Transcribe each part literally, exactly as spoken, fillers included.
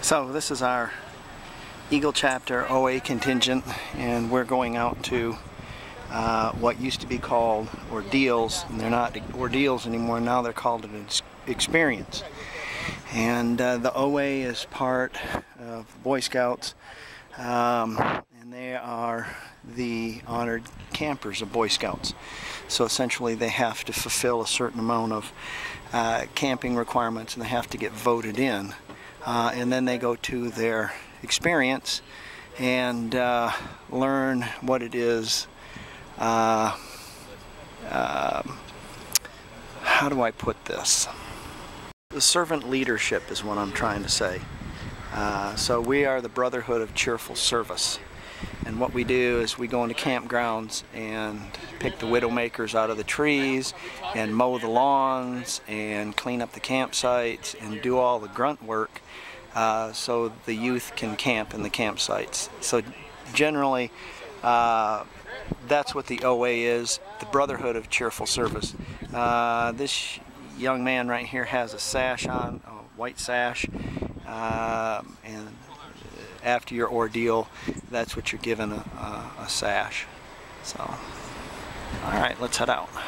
So this is our Eagle Chapter O A contingent, and we're going out to uh, what used to be called ordeals, and they're not ordeals anymore. Now they're called an experience. And uh, the O A is part of Boy Scouts, um, and they are the honored campers of Boy Scouts. So essentially they have to fulfill a certain amount of uh, camping requirements, and they have to get voted in. Uh, and then they go to their experience and uh, learn what it is. Uh, uh, how do I put this? The servant leadership is what I'm trying to say. Uh, so we are the Brotherhood of Cheerful Service, and what we do is we go into campgrounds and pick the widowmakers out of the trees and mow the lawns and clean up the campsites and do all the grunt work uh, so the youth can camp in the campsites. So generally uh, that's what the O A is, the Brotherhood of Cheerful Service. Uh, this young man right here has a sash on, a white sash, uh, and after your ordeal, that's what you're given, a, a, a sash. So, alright, let's head out.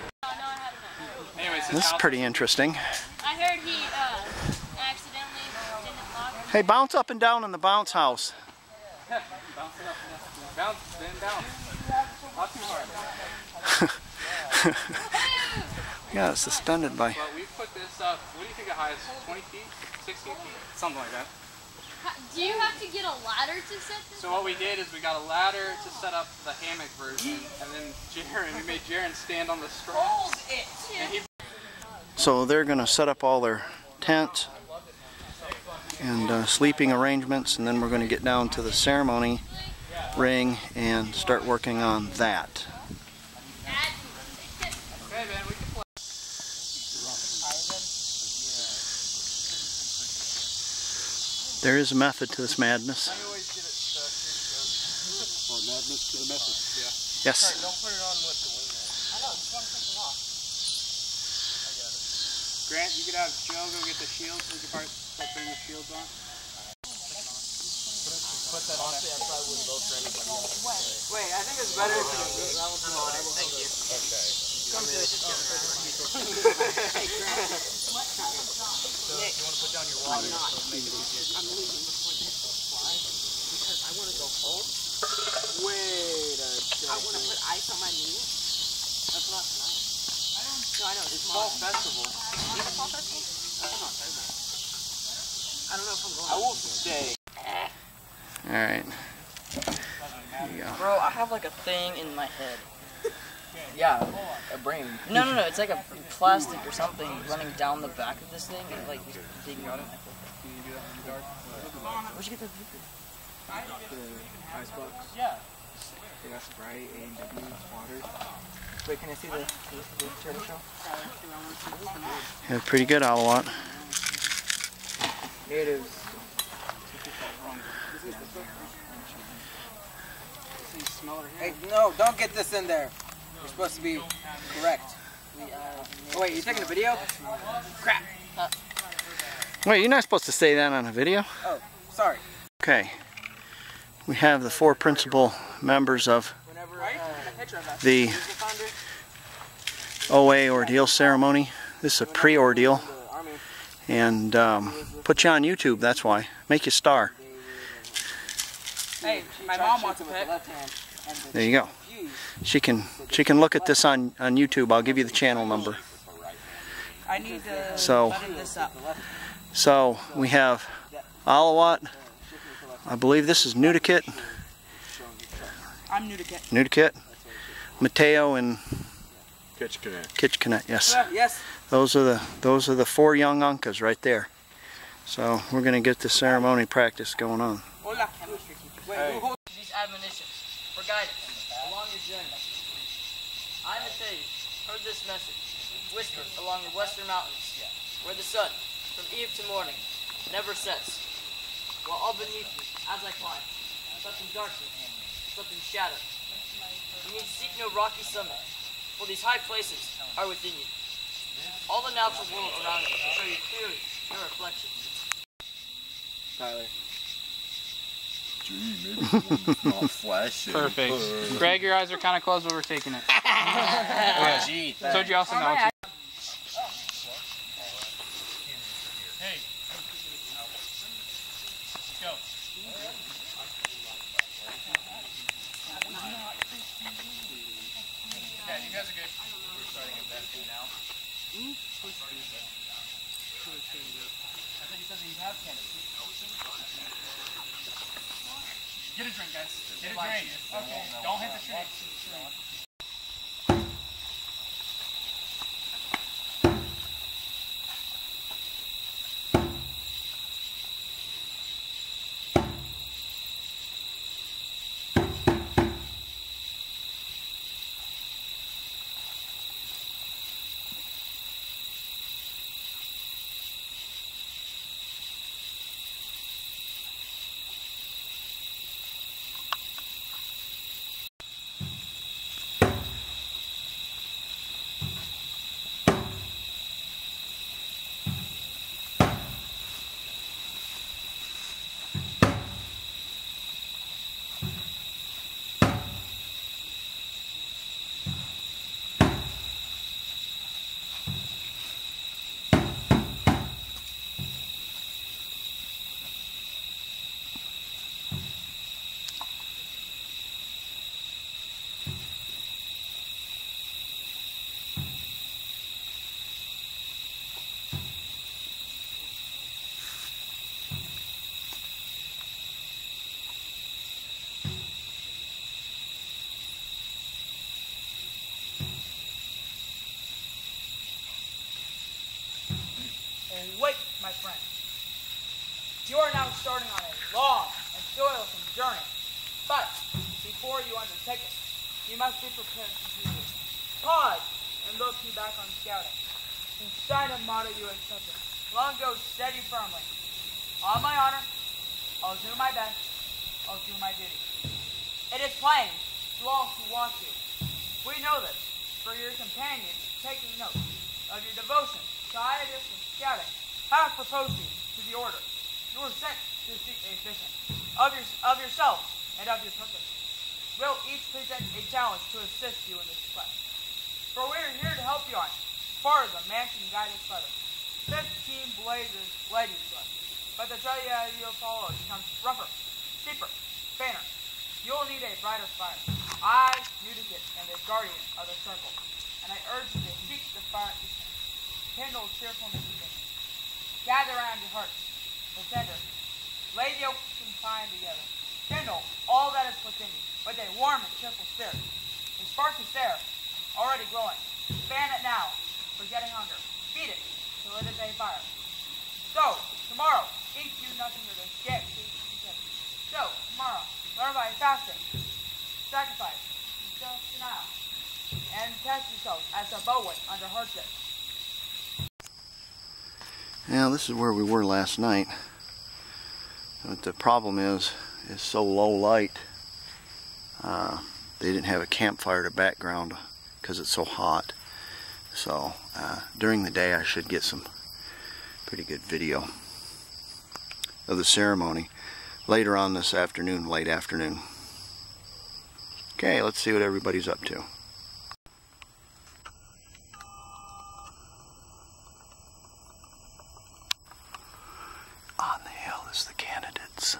Anyways, this is pretty interesting. I heard he uh, accidentally didn't lock it. Hey, bounce up and down in the bounce house. Bounce it up and down. Bounce, then down. Not too hard. Yeah, it's suspended by... But we put this up, what do you think the highest? twenty feet? sixteen feet? Something like that. Do you have to get a ladder to set this? So what we did is we got a ladder to set up the hammock version, and then Jaren, we made Jaren stand on the straps. And he... So they're going to set up all their tents and uh, sleeping arrangements, and then we're going to get down to the ceremony ring and start working on that. Okay, man, we can play. There is a method to this madness. I always get it uh, or madness to the method. Yeah. Yes. Sorry, don't put it on with the wing. I know, just want to take them off. I got it. Grant, you could have Joe go get the shields. We could start putting the shields on. Put that on. Honestly, I probably wouldn't vote for anybody else. Wait, I think it's better if you do that one. Thank you. Okay. Come to this. Hey, Grant. Nick, you want to put down your water? I'm not. Make it easier. I'm leaving before this flies because I want to go home. Wait a second. I want to put ice on my knee. That's not tonight. I don't. No, I know. It's, it's fall festival. Is it fall festival? That's not Thursday. I don't know if I'm going. I will stay. All right. There you go. Bro, I have like a thing in my head. Yeah, a brain. No, no, no. It's like a plastic or something running down the back of this thing and like digging on it. Where'd you get that? The ice box. Yeah. They got Sprite, A and W, water. Wait, can I see the, the, the turtle show? Yeah, pretty good, Alawat. Natives. Hey, no, don't get this in there. You're supposed to be correct. Oh wait, you taking a video? Crap. Uh, Wait, you're not supposed to say that on a video? oh, sorry. Okay. We have the four principal members of Whenever, uh, the O A ordeal ceremony. This is a pre-ordeal. And um, put you on YouTube, that's why. Make you a star. Hey, my mom wants a pet. There you go. She can she can look at this on, on YouTube. I'll give you the channel number. I need to So, button this up. so we have Alawat. I believe this is Nudikit. I'm new to Kit. Nudikit. Mateo and Kitchkanet. Kitchkanet, yes. Yes. Those are the those are the four young Uncas right there. So we're gonna get the ceremony practice going on. Hola. Wait, who holds these admonitions for guidance along your journey? I, Mateo, heard this message whispered along the western mountains, where the sun, from eve to morning, never sets. While all beneath me, as I climb, something darkness, something shadow. You need seek no rocky summit, for these high places are within you. All the natural world around you will show you clearly your reflection. Tyler. Gee, maybe it's not flashing. Perfect. Greg, your eyes are kind of closed when we're taking it. Oh, gee, So do you also know what you... Hey. Go. Yeah, you guys are good. We're starting investing now. I think he says he has candy. Get a drink, guys. Get a drink. Okay. Don't hit the tree. Wait, my friend. You are now starting on a long and toilsome journey. But before you undertake it, you must be prepared to do this. Pause and look you back on scouting. And sign a motto you accepted. Long ago, steady firmly. On my honor, I'll do my best. I'll do my duty. It is plain to all who want to. We know this, for your companions taking note of your devotion to high distance scouting have proposed you to the order. You were sent to seek a vision of, your, of yourself and of your purpose. We'll each present a challenge to assist you in this quest. For we are here to help you on far as the mansion guided further. Fifteen blazes led you to us, but the trail you follow becomes rougher, steeper, fainter. You'll need a brighter fire. I, Nudicate, am the guardian of the circle, and I urge you to seek the fire each night. Kindle cheerfulness within you. Gather around your hearts, the tender. Lay the open fire together. Kindle all that is within you with a warm and cheerful spirit. The spark is there, already glowing. Fan it now, forgetting hunger. Feed it till it is a fire. So, tomorrow, eat you nothing but a scant food. So, tomorrow, learn by fasting, sacrifice, self-denial, and test yourself as a bowman under hardship. Now this is where we were last night. But the problem is, it's so low light. Uh, they didn't have a campfire to background because it's so hot. So uh, during the day I should get some pretty good video of the ceremony later on this afternoon, late afternoon. Okay, let's see what everybody's up to. On the hill is the candidates.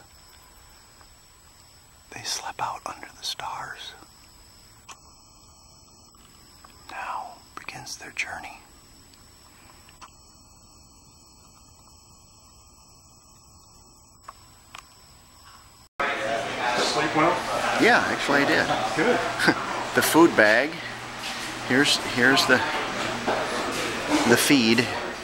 They slept out under the stars. Now begins their journey. Sleep well? Yeah, actually I did. Good. The food bag. Here's here's the the feed.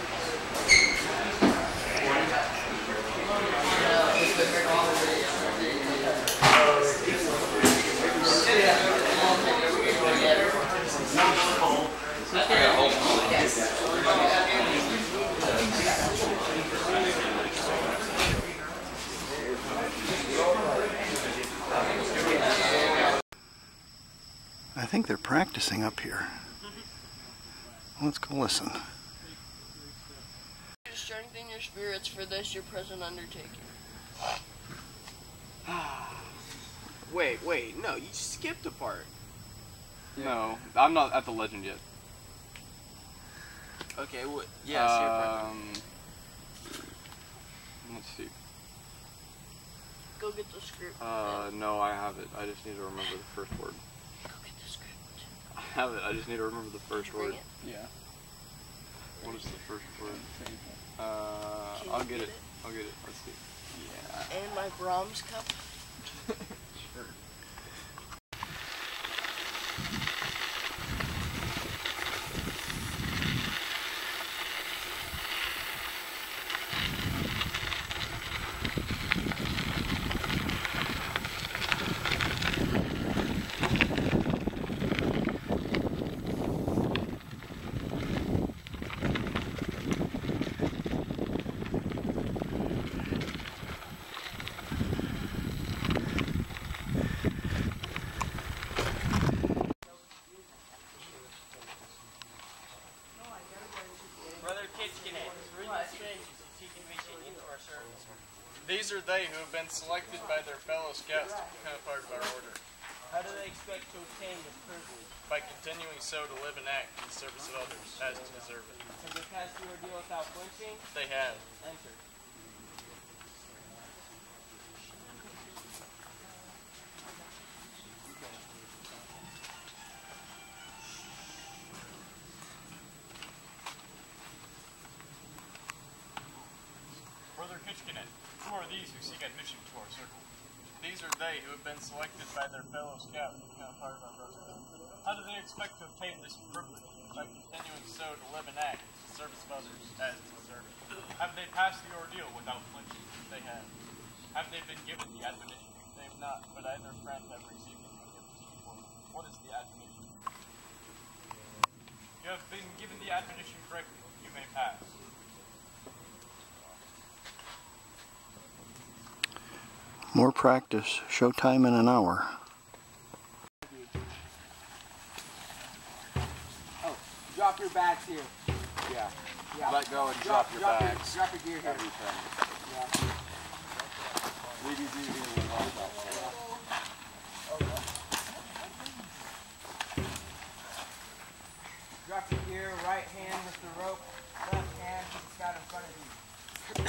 I think they're practicing up here. Let's go listen. To strengthen your spirits for this your present undertaking. Wait, wait, no, you skipped a part. No, I'm not at the legend yet. Okay, what? Yes, uh, um, let's see. Go get the script. Uh, no, I have it. I just need to remember the first word. Go get the script. I have it. I just need to remember the first word. It? Yeah. What is the first word? Uh, I'll get, get it. it. I'll get it. Let's see. Yeah. And my Brahms cup. Sure. These are they who have been selected by their fellow scouts to become a part of our order. How do they expect to obtain this privilege? By continuing so to live and act in the service of others, as to deserve it. Have they passed the ordeal without flinching? They have. Enter. Brother Kitchkinet, who are these who seek admission to our circle? These are they who have been selected by their fellow scout to become a part of our brotherhood. How do they expect to obtain this privilege? By continuing so to live and act in the service of others, as to deserve it. Have they passed the ordeal without flinching? They have. Have they been given the admonition? They have not, but either friend have received it and given to you for them. What is the admonition? You have been given the admonition correctly. You may pass. More practice. Showtime in an hour. Oh, drop your bags here. Yeah. Yeah. Let go and Drop, drop, your drop bags. Your, drop your gear here. Everything. Yeah. Leave your gear here when we're out. Drop your gear, right hand with the rope, left hand with the scout in front of you.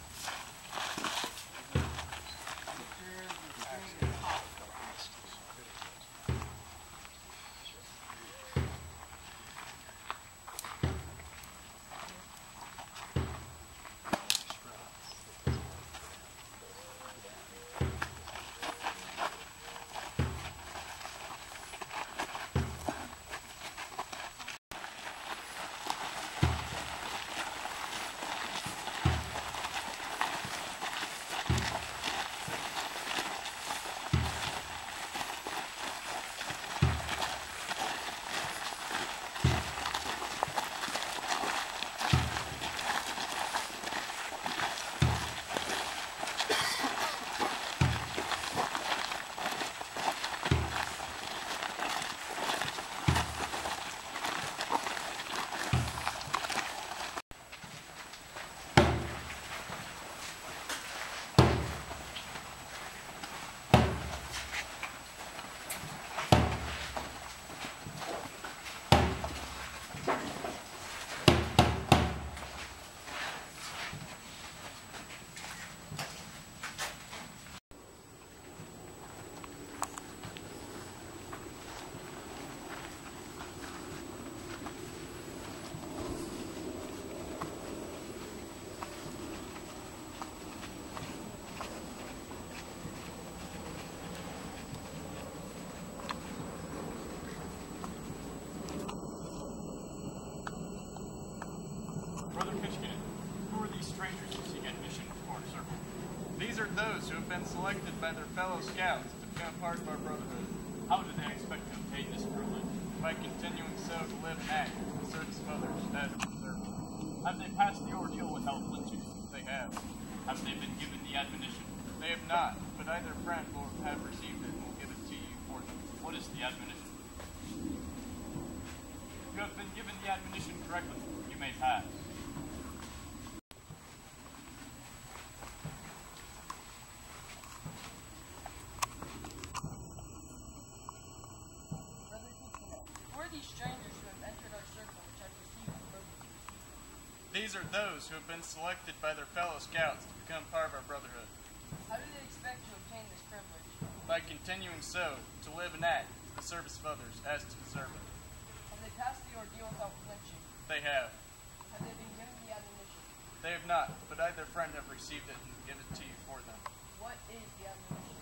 Those who have been selected by their fellow scouts to become part of our brotherhood. How do they expect to obtain this privilege? By continuing so to live and act in the service of others, as to deserve it. Have they passed the ordeal without flinching? They have. Have they been given the admonition? They have not, but either friend will have received it and will give it to you for them. What is the admonition? You have been given the admonition correctly. You may pass. These are those who have been selected by their fellow scouts to become part of our brotherhood. How do they expect to obtain this privilege? By continuing so, to live and act to the service of others as to deserve it. Have they passed the ordeal without flinching? They have. Have they been given the admonition? They have not, but I, their friend, have received it and give it to you for them. What is the admonition?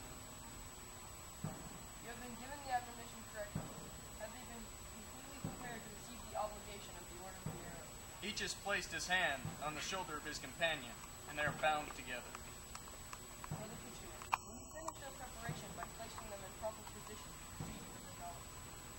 You have been given the admonition correctly. Have they been completely prepared to receive the obligation of the order of the arrow? Each has placed his hand on the shoulder of his companion, and they are bound together. Brother Kitchener, will you finish their preparation by placing them in proper position to proceed with their knowledge?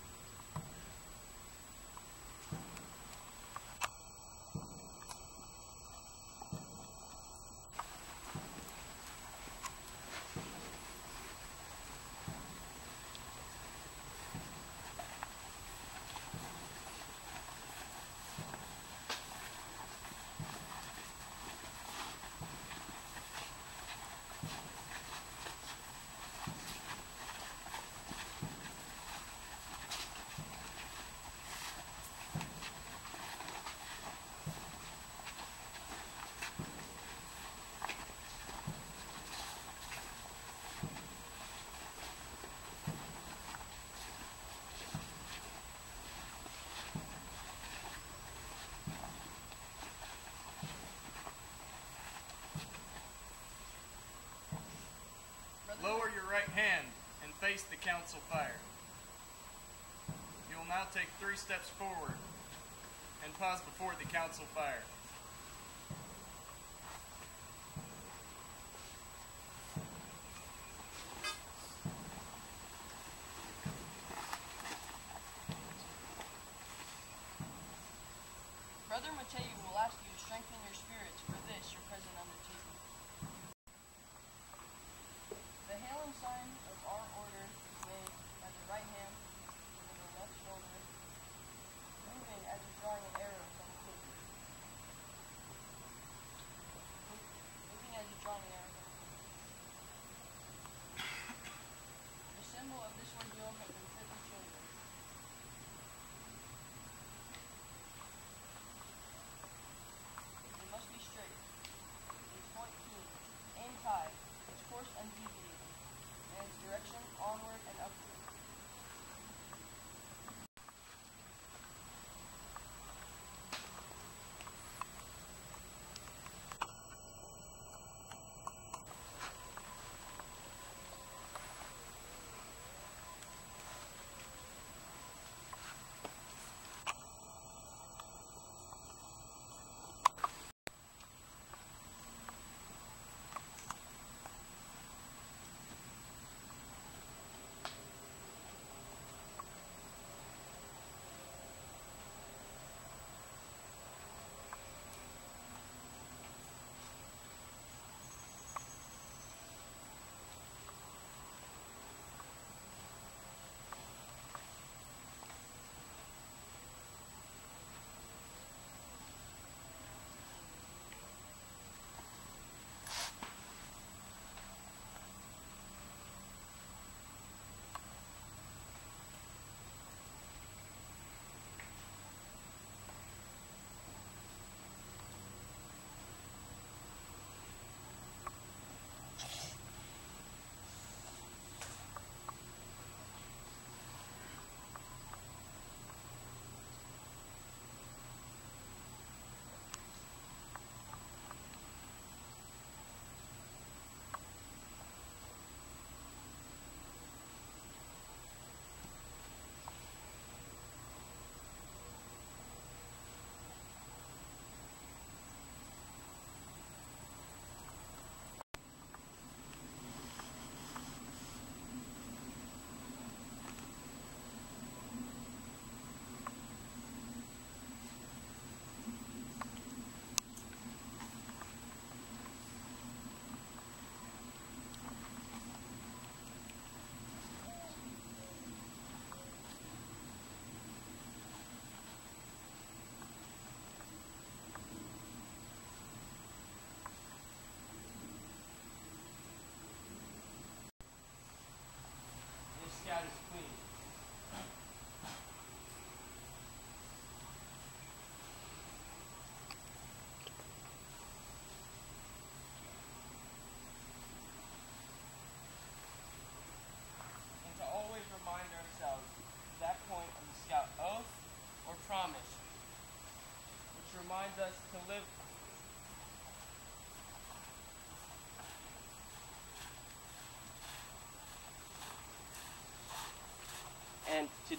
Lower your right hand and face the council fire. You will now take three steps forward and pause before the council fire. Brother Mateo will ask you to strengthen your spirits for this, your present undertaking. The hailing sign of our order is made at the right hand over the left shoulder, moving as if drawing an arrow from a quiver. Moving as if drawing an arrow from a quiver. The symbol of this ordeal has been fitly chosen. They must be straight.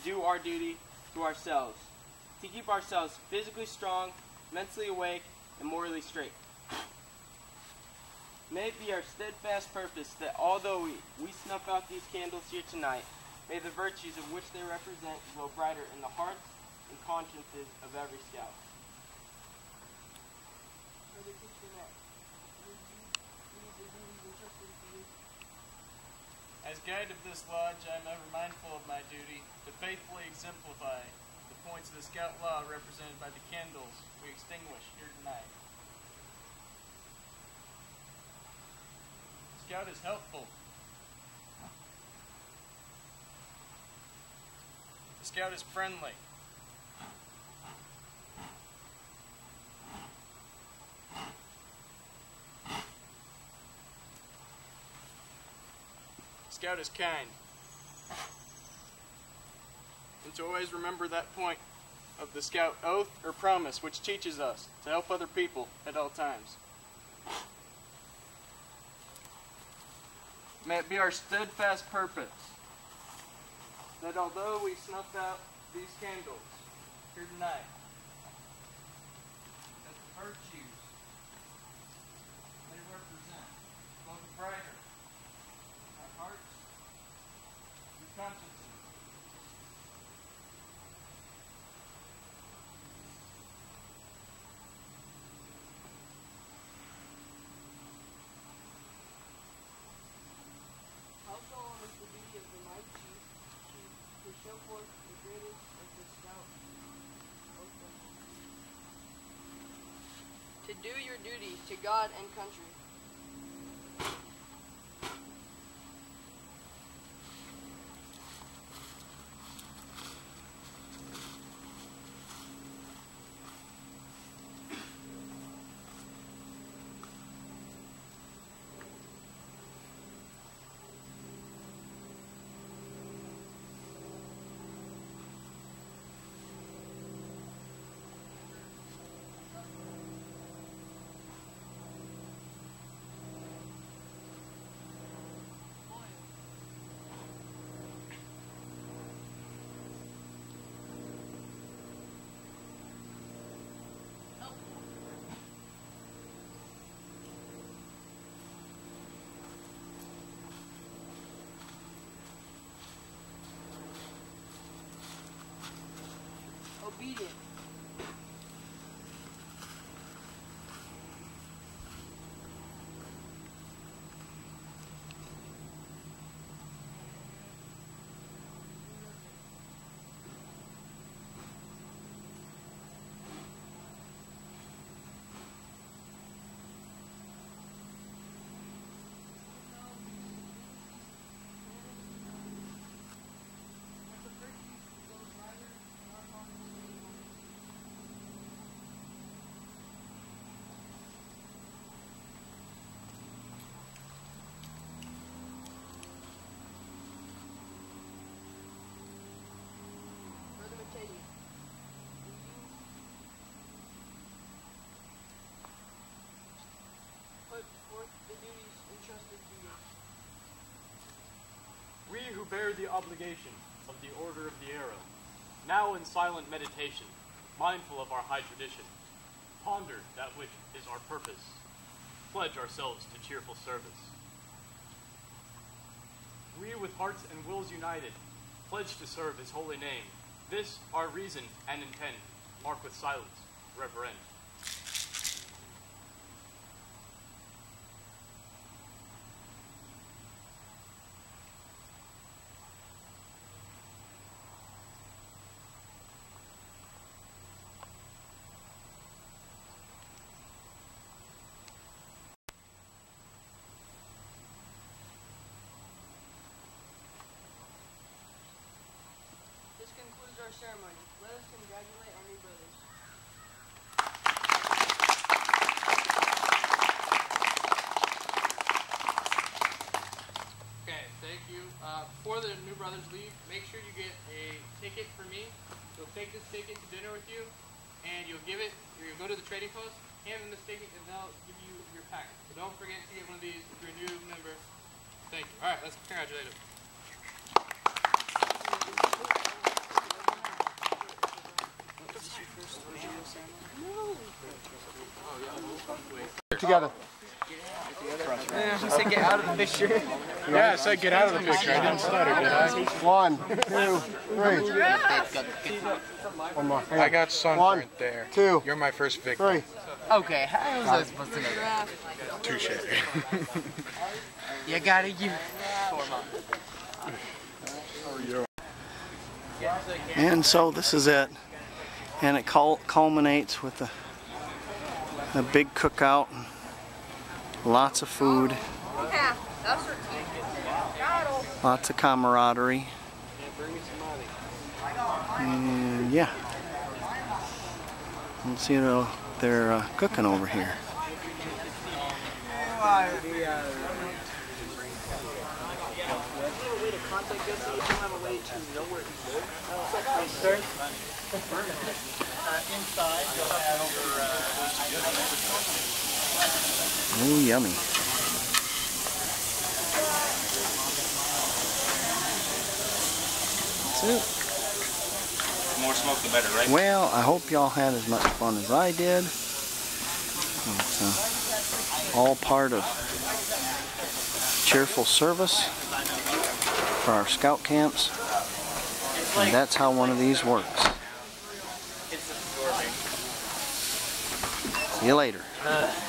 do our duty to ourselves, to keep ourselves physically strong, mentally awake, and morally straight. May it be our steadfast purpose that although we, we snuff out these candles here tonight, may the virtues of which they represent glow brighter in the hearts and consciences of every scout. As guide of this lodge, I am ever mindful of my duty to faithfully exemplify the points of the Scout Law represented by the candles we extinguish here tonight. The Scout is helpful. The Scout is friendly. Scout is kind. And to always remember that point of the Scout oath or promise which teaches us to help other people at all times. May it be our steadfast purpose that although we snuffed out these candles here tonight, that the virtues they represent glow brighter hearts and consciences. Also on is the duty of the mighty chief to, to show forth the greatest of the scout. To do your duty to God and country. Obedient. We who bear the obligation of the Order of the Arrow, now in silent meditation, mindful of our high tradition, ponder that which is our purpose, pledge ourselves to cheerful service. We with hearts and wills united, pledge to serve his holy name. This our reason and intent, mark with silence, reverend. This concludes our ceremony. Let us congratulate our new brothers. Okay, thank you. Uh, before the new brothers leave, make sure you get a ticket for me. You'll take this ticket to dinner with you, and you'll give it, or you'll go to the trading post, hand them this ticket, and they'll give you your packet. So don't forget to get one of these if you're a new member. Thank you. All right, let's congratulate them. together. Yeah, you said get out of the picture. Yeah, I said get out of the picture. I didn't stutter, did I? One, two, three. One more. Hang on. I got sunburnt One, there. two, You're my first victim. three. Okay, how was I supposed to know that? Touche. You gotta use. And so this is it, and it cul culminates with a, a big cookout, lots of food, lots of camaraderie, and yeah, let's see what they're uh, cooking over here. Oh, yummy. That's it. The more smoke, the better, right? Well, I hope y'all had as much fun as I did. It's uh, all part of cheerful service for our scout camps. And that's how one of these works. See you later.